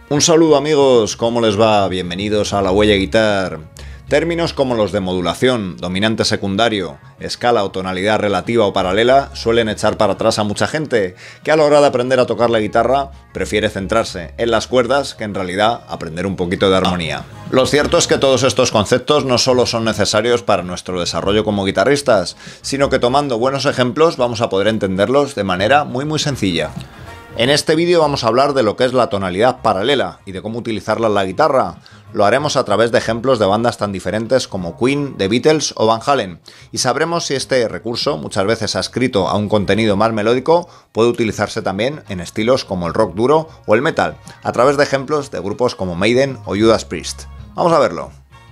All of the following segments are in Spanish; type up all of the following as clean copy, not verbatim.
Un saludo amigos, ¿cómo les va? Bienvenidos a La Huella Guitar. Términos como los de modulación, dominante secundario, escala o tonalidad relativa o paralela suelen echar para atrás a mucha gente que a la hora de aprender a tocar la guitarra prefiere centrarse en las cuerdas que en realidad aprender un poquito de armonía. Lo cierto es que todos estos conceptos no solo son necesarios para nuestro desarrollo como guitarristas, sino que tomando buenos ejemplos vamos a poder entenderlos de manera muy sencilla. En este vídeo vamos a hablar de lo que es la tonalidad paralela y de cómo utilizarla en la guitarra. Lo haremos a través de ejemplos de bandas tan diferentes como Queen, The Beatles o Van Halen, y sabremos si este recurso, muchas veces adscrito a un contenido más melódico, puede utilizarse también en estilos como el rock duro o el metal, a través de ejemplos de grupos como Maiden o Judas Priest. Vamos a verlo.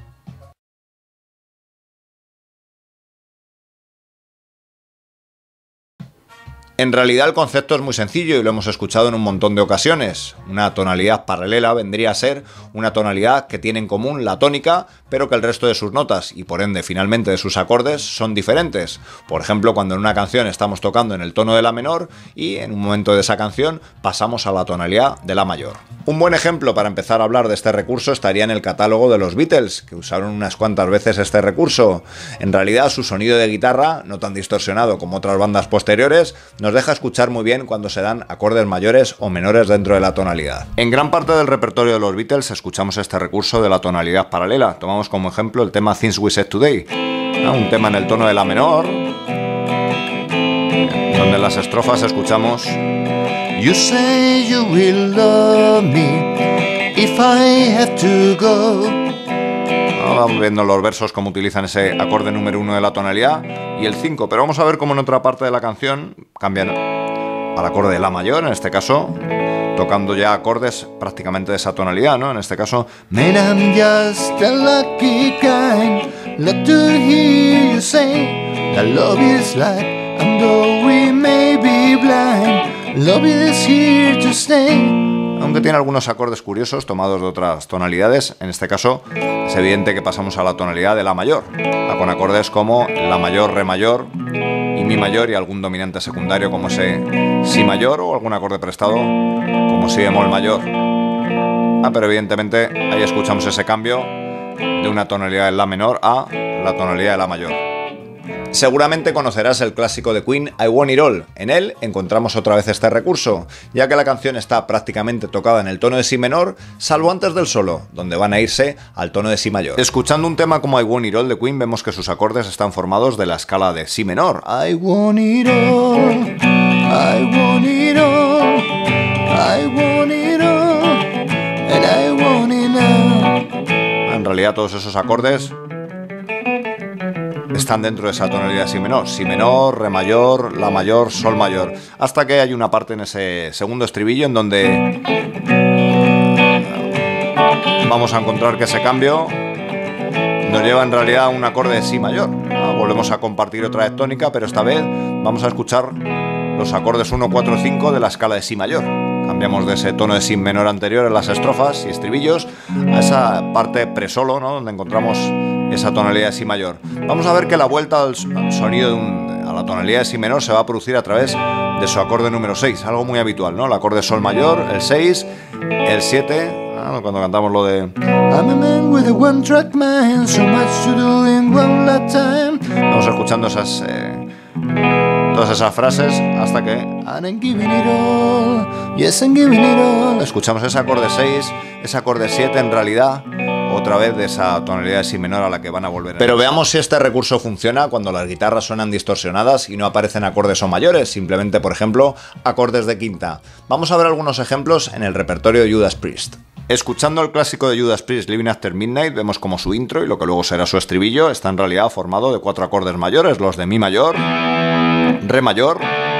En realidad el concepto es muy sencillo y lo hemos escuchado en un montón de ocasiones. Una tonalidad paralela vendría a ser una tonalidad que tiene en común la tónica, pero que el resto de sus notas y por ende finalmente de sus acordes son diferentes. Por ejemplo, cuando en una canción estamos tocando en el tono de la menor y en un momento de esa canción pasamos a la tonalidad de la mayor. Un buen ejemplo para empezar a hablar de este recurso estaría en el catálogo de los Beatles, que usaron unas cuantas veces este recurso. En realidad su sonido de guitarra, no tan distorsionado como otras bandas posteriores, nos deja escuchar muy bien cuando se dan acordes mayores o menores dentro de la tonalidad. En gran parte del repertorio de los Beatles escuchamos este recurso de la tonalidad paralela. Tomamos como ejemplo el tema Things We Said Today, un tema en el tono de la menor, donde en las estrofas escuchamos You say you will love me if I have to go. Vamos viendo los versos cómo utilizan ese acorde número 1 de la tonalidad y el 5, pero vamos a ver cómo en otra parte de la canción cambian al acorde de la mayor, en este caso tocando ya acordes prácticamente de esa tonalidad, ¿no? En este caso Man, I'm just a lucky kind, love to hear you say that love is light, and though we may be blind, love is here to stay. Aunque tiene algunos acordes curiosos tomados de otras tonalidades, en este caso es evidente que pasamos a la tonalidad de la mayor, con acordes como la mayor, re mayor y mi mayor y algún dominante secundario como ese si mayor o algún acorde prestado como si bemol mayor. Pero evidentemente ahí escuchamos ese cambio de una tonalidad en la menor a la tonalidad de la mayor. Seguramente conocerás el clásico de Queen I Want It All. En él encontramos otra vez este recurso, ya que la canción está prácticamente tocada en el tono de si menor, salvo antes del solo, donde van a irse al tono de si mayor. Escuchando un tema como I Want It All de Queen vemos que sus acordes están formados de la escala de si menor. I want it all, I want it all, I want it all, and I want it now. En realidad todos esos acordes están dentro de esa tonalidad si menor, re mayor, la mayor, sol mayor, hasta que hay una parte en ese segundo estribillo en donde vamos a encontrar que ese cambio nos lleva en realidad a un acorde de si mayor. Volvemos a compartir otra vez tónica, pero esta vez vamos a escuchar los acordes 1, 4, 5 de la escala de si mayor. Cambiamos de ese tono de si menor anterior en las estrofas y estribillos a esa parte presolo, ¿no? Donde encontramos esa tonalidad de si mayor. Vamos a ver que la vuelta al sonido a la tonalidad de si menor se va a producir a través de su acorde número 6, algo muy habitual, ¿no? El acorde sol mayor, el 6, el 7, cuando cantamos lo de I'm a man with a one track mind, so much to do in one lifetime. Vamos escuchando todas esas frases hasta que I'm giving it all, yes I'm giving it all. Escuchamos ese acorde 6, ese acorde 7 en realidad otra vez de esa tonalidad de si menor a la que van a volver. Pero veamos si este recurso funciona cuando las guitarras suenan distorsionadas y no aparecen acordes o mayores, simplemente por ejemplo acordes de quinta. Vamos a ver algunos ejemplos en el repertorio de Judas Priest. Escuchando el clásico de Judas Priest, Living After Midnight, vemos como su intro y lo que luego será su estribillo está en realidad formado de 4 acordes mayores, los de mi mayor, re mayor,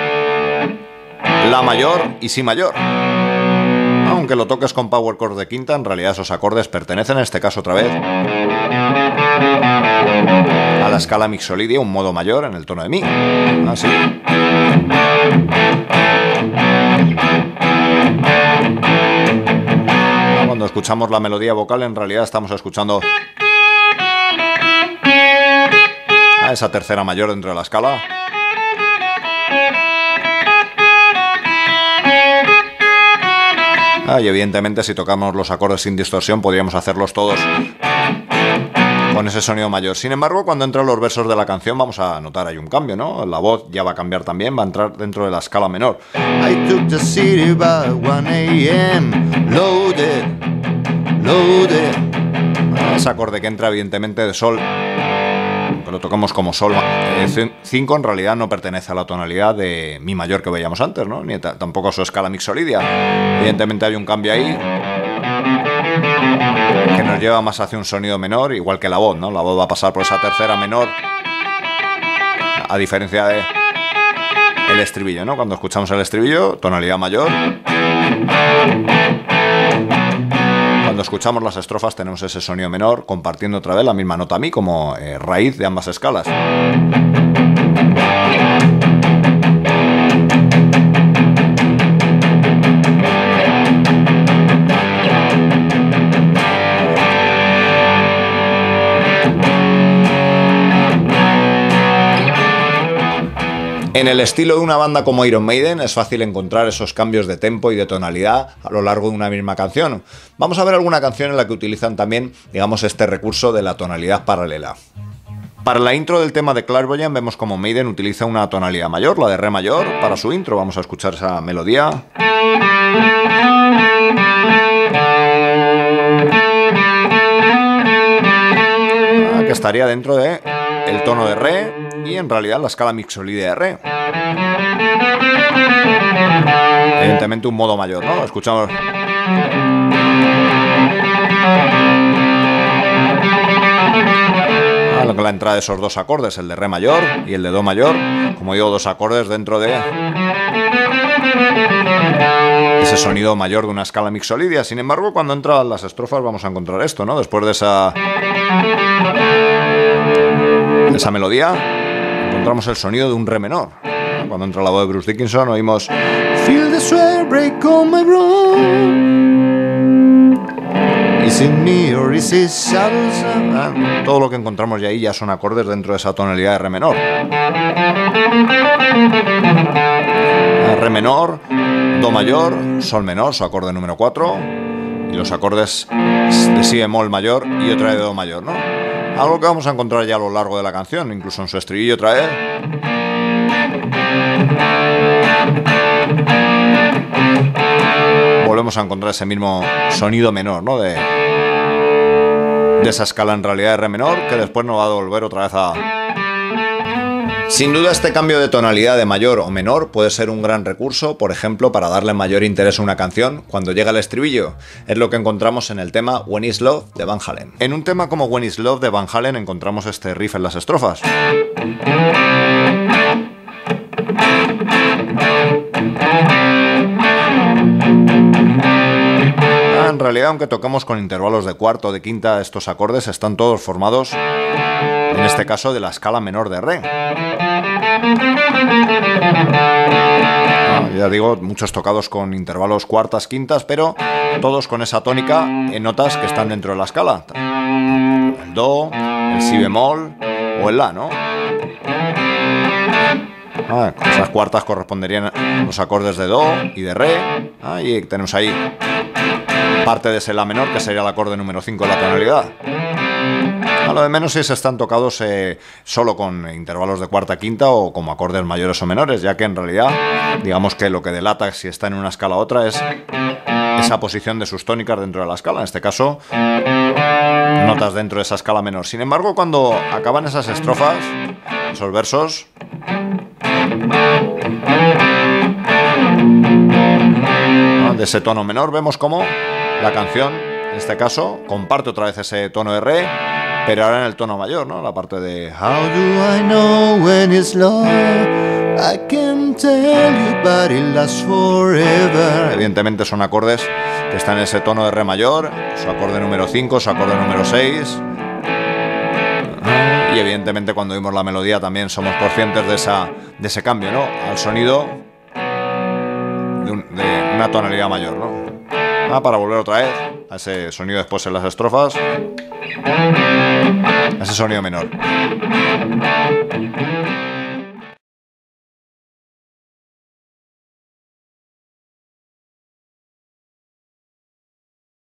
la mayor y si mayor. Aunque lo toques con power chord de quinta, en realidad esos acordes pertenecen, en este caso otra vez, a la escala mixolidia, un modo mayor en el tono de mi. Así. Cuando escuchamos la melodía vocal, en realidad estamos escuchando a esa tercera mayor dentro de la escala. Y evidentemente si tocamos los acordes sin distorsión podríamos hacerlos todos con ese sonido mayor. Sin embargo, cuando entran los versos de la canción vamos a notar hay un cambio, ¿no? La voz ya va a cambiar también, va a entrar dentro de la escala menor. I took the city by 1 a.m. Loaded, loaded. Ese acorde que entra evidentemente de sol, lo tocamos como sol 5, en realidad no pertenece a la tonalidad de mi mayor que veíamos antes, ¿no? Ni tampoco a su escala mixolidia. Evidentemente hay un cambio ahí que nos lleva más hacia un sonido menor, igual que la voz, ¿no? La voz va a pasar por esa tercera menor, a diferencia de el estribillo, ¿no? Cuando escuchamos el estribillo, tonalidad mayor. Cuando escuchamos las estrofas tenemos ese sonido menor, compartiendo otra vez la misma nota mi como raíz de ambas escalas. En el estilo de una banda como Iron Maiden es fácil encontrar esos cambios de tempo y de tonalidad a lo largo de una misma canción. Vamos a ver alguna canción en la que utilizan también, digamos, este recurso de la tonalidad paralela. Para la intro del tema de Clairvoyant vemos como Maiden utiliza una tonalidad mayor, la de re mayor, para su intro. Vamos a escuchar esa melodía. Que estaría dentro de el tono de re y en realidad la escala mixolidia de re. Evidentemente un modo mayor, ¿no? Escuchamos. La entrada de esos dos acordes, el de re mayor y el de do mayor, como digo, dos acordes dentro de ese sonido mayor de una escala mixolidia. Sin embargo, cuando entran las estrofas vamos a encontrar esto, ¿no? Después de esa melodía encontramos el sonido de un re menor. Cuando entra la voz de Bruce Dickinson oímos Feel the sweat break on my brow. Is it me or is it shadows? Todo lo que encontramos ya ahí ya son acordes dentro de esa tonalidad de re menor. Re menor, do mayor, sol menor, su acorde número 4, y los acordes de si bemol mayor y otra vez de do mayor, ¿no? Algo que vamos a encontrar ya a lo largo de la canción, incluso en su estribillo otra vez. Volvemos a encontrar ese mismo sonido menor, ¿no? De esa escala en realidad de re menor, que después nos va a devolver otra vez a... Sin duda este cambio de tonalidad de mayor o menor puede ser un gran recurso, por ejemplo, para darle mayor interés a una canción cuando llega el estribillo. Es lo que encontramos en el tema When Is Love de Van Halen. En un tema como When Is Love de Van Halen encontramos este riff en las estrofas. En realidad, aunque tocamos con intervalos de cuarta o de quinta, estos acordes están todos formados, en este caso, de la escala menor de re. Ya digo, muchos tocados con intervalos cuartas, quintas, pero todos con esa tónica en notas que están dentro de la escala. El do, el si bemol o el la, ¿no? Esas cuartas corresponderían a los acordes de do y de re. Y tenemos ahí parte de ese la menor, que sería el acorde número 5 de la tonalidad. A lo de menos si se están tocados solo con intervalos de cuarta, quinta o como acordes mayores o menores, ya que en realidad, digamos que lo que delata si está en una escala u otra es esa posición de sus tónicas dentro de la escala. En este caso, notas dentro de esa escala menor. Sin embargo, cuando acaban esas estrofas, esos versos, de ese tono menor, vemos cómo la canción, en este caso, comparte otra vez ese tono de re, pero ahora en el tono mayor, ¿no? La parte de How do I know when it's love? I can tell you but it lasts forever. Evidentemente son acordes que están en ese tono de re mayor, su acorde número 5, su acorde número 6. Y evidentemente cuando oímos la melodía también somos conscientes de ese cambio, ¿no? Al sonido de una tonalidad mayor, ¿no? Para volver otra vez a ese sonido después en las estrofas, a ese sonido menor.